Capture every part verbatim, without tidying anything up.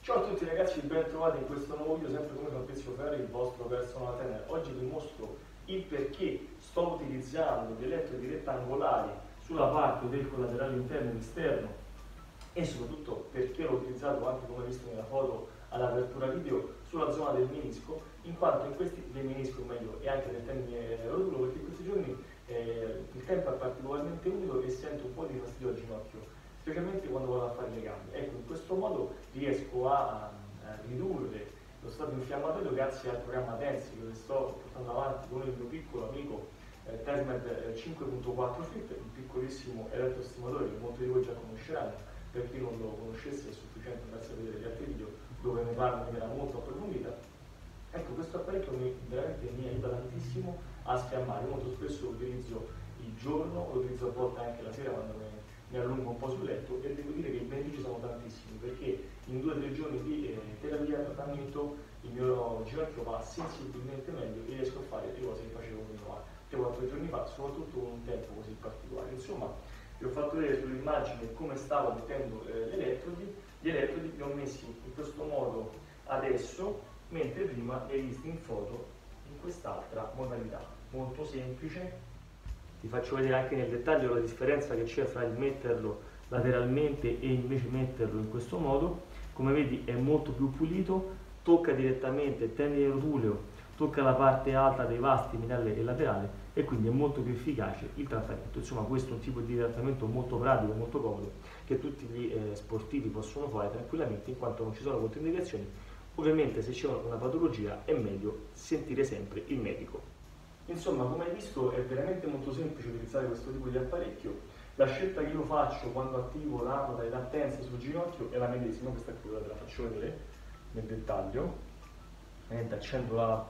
Ciao a tutti ragazzi, ben trovati in questo nuovo video, sempre come Fabrizio Ferri, il vostro personal trainer. Oggi vi mostro il perché sto utilizzando gli elettrodi rettangolari sulla parte del collaterale interno ed esterno e soprattutto perché l'ho utilizzato anche, come visto nella foto all'apertura video, sulla zona del menisco, in quanto in questi, del menisco meglio, e anche del tendine rotulo, perché in questi giorni eh, il tempo è particolarmente umido e sento un po' di fastidio al ginocchio, specialmente quando vado a fare le gambe. Ecco, in questo modo riesco a, a ridurre lo stato infiammatorio grazie al programma Tensi che sto portando avanti con il mio piccolo amico eh, TESMED cinque punto quattro Fit, un piccolissimo elettrostimatore che molti di voi già conosceranno. Per chi non lo conoscesse è sufficiente andarsi a vedere gli altri video dove ne parlo in maniera molto approfondita. Ecco, questo apparecchio mi, veramente mi aiuta tantissimo a sfiammare. Molto spesso lo utilizzo il giorno, lo utilizzo a volte anche la sera quando mi, mi allungo un po' sul letto, e devo dire che i benefici sono tantissimi, perché in due o tre giorni di eh, terapia, trattamento, il mio ginocchio va sensibilmente meglio e riesco a fare le cose che facevo fino a tre quattro giorni fa, soprattutto con un tempo così particolare. Insomma, vi ho fatto vedere sull'immagine come stavo mettendo eh, gli elettrodi. Gli elettrodi li ho messi in questo modo adesso, mentre prima li hai visti in foto in quest'altra modalità, molto semplice. Ti faccio vedere anche nel dettaglio la differenza che c'è fra il metterlo lateralmente e invece metterlo in questo modo. Come vedi è molto più pulito, tocca direttamente il tendine rotuleo, tocca la parte alta dei vasti mediale e laterale, e quindi è molto più efficace il trattamento. Insomma, questo è un tipo di trattamento molto pratico, molto comodo, che tutti gli eh, sportivi possono fare tranquillamente, in quanto non ci sono controindicazioni. Ovviamente se c'è una patologia è meglio sentire sempre il medico. Insomma, come hai visto è veramente molto semplice utilizzare questo tipo di apparecchio. La scelta che io faccio quando attivo la modalità Tensi sul ginocchio è la medesima. Questa è quella, te la faccio vedere nel dettaglio. Niente, accendo la,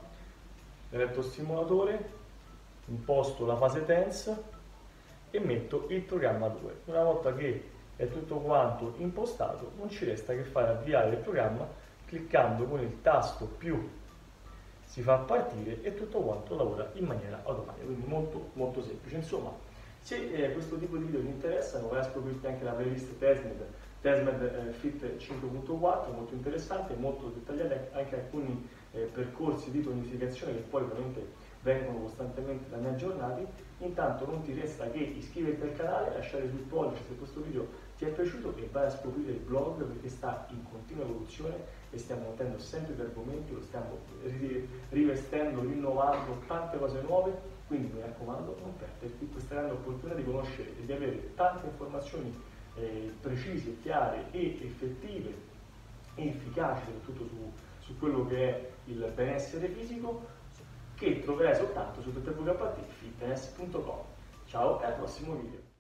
l'elettrostimolatore, imposto la fase tense e metto il programma due. Una volta che è tutto quanto impostato, non ci resta che fare avviare il programma cliccando con il tasto più, si fa partire e tutto quanto lavora in maniera automatica, quindi molto molto semplice. Insomma, se eh, questo tipo di video vi interessano, vai a scoprirti anche la playlist TESMED, TESMED eh, Fit cinque punto quattro, molto interessante, molto dettagliata, anche alcuni eh, percorsi di tonificazione che poi ovviamente vengono costantemente da me aggiornati. Intanto non ti resta che iscriverti al canale, lasciare sul pollice se questo video ti è piaciuto e vai a scoprire il blog, perché sta in continua evoluzione e stiamo mettendo sempre più argomenti, lo stiamo rivestendo, rinnovando, tante cose nuove, quindi mi raccomando non perderti questa grande opportunità di conoscere e di avere tante informazioni eh, precise, chiare e effettive e efficaci, soprattutto su, su quello che è il benessere fisico, che troverai soltanto su w w w punto fitness punto com. Ciao e al prossimo video.